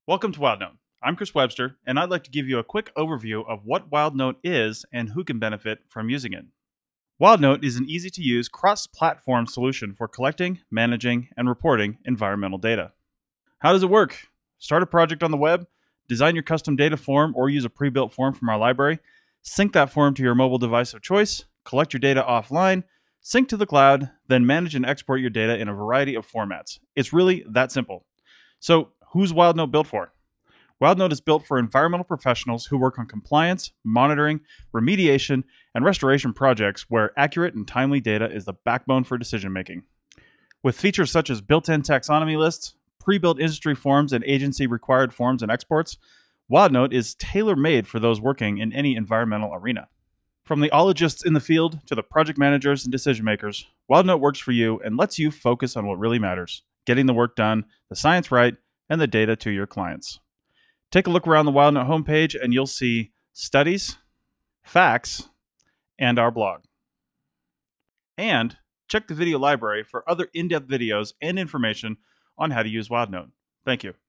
Welcome to Wildnote. I'm Chris Webster, and I'd like to give you a quick overview of what Wildnote is and who can benefit from using it. Wildnote is an easy-to-use cross-platform solution for collecting, managing, and reporting environmental data. How does it work? Start a project on the web, design your custom data form or use a pre-built form from our library, sync that form to your mobile device of choice, collect your data offline, sync to the cloud, then manage and export your data in a variety of formats. It's really that simple. So, who's Wildnote built for? Wildnote is built for environmental professionals who work on compliance, monitoring, remediation, and restoration projects where accurate and timely data is the backbone for decision making. With features such as built-in taxonomy lists, pre-built industry forms, and agency-required forms and exports, Wildnote is tailor-made for those working in any environmental arena. From the ologists in the field to the project managers and decision makers, Wildnote works for you and lets you focus on what really matters, getting the work done, the science right, and the data to your clients. Take a look around the Wildnote homepage and you'll see studies, facts, and our blog. And check the video library for other in-depth videos and information on how to use Wildnote. Thank you.